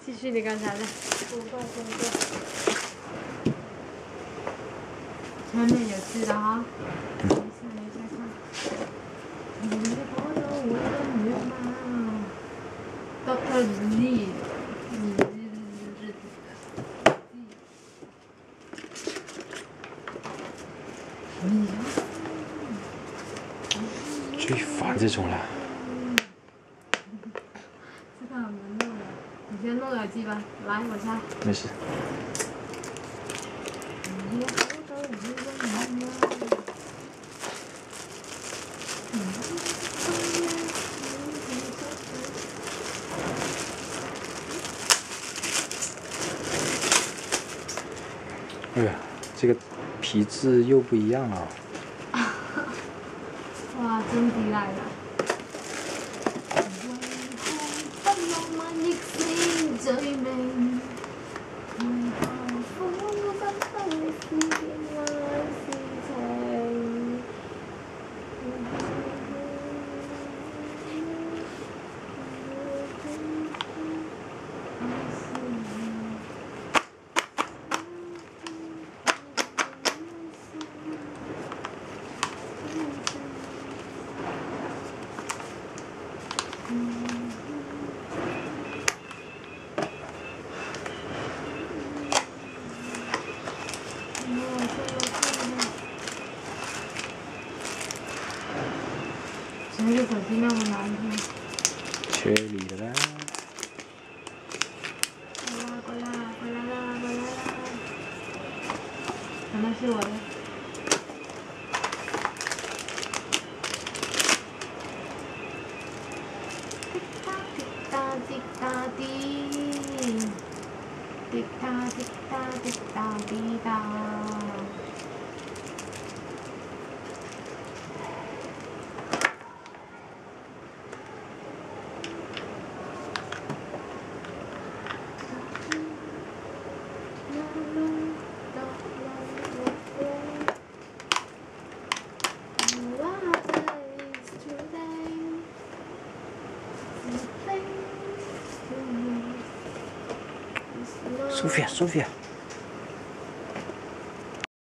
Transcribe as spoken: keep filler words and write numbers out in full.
继续你刚才的。五块钱一个。前面有字的哈。没事，没再看。你的朋友我的女妈。Doctor Lee。 最烦这种了。 这个很难弄的，你先弄耳机吧。来，我猜。 没事。哎呀，这个皮质又不一样了。 哇，真抵赖的。谁的手机那么难听？ 缺你的啦！ 过来过来过来啦过来啦！可能是我的。滴答滴答滴答滴，滴答滴答滴答滴答。 Sophia，Sophia。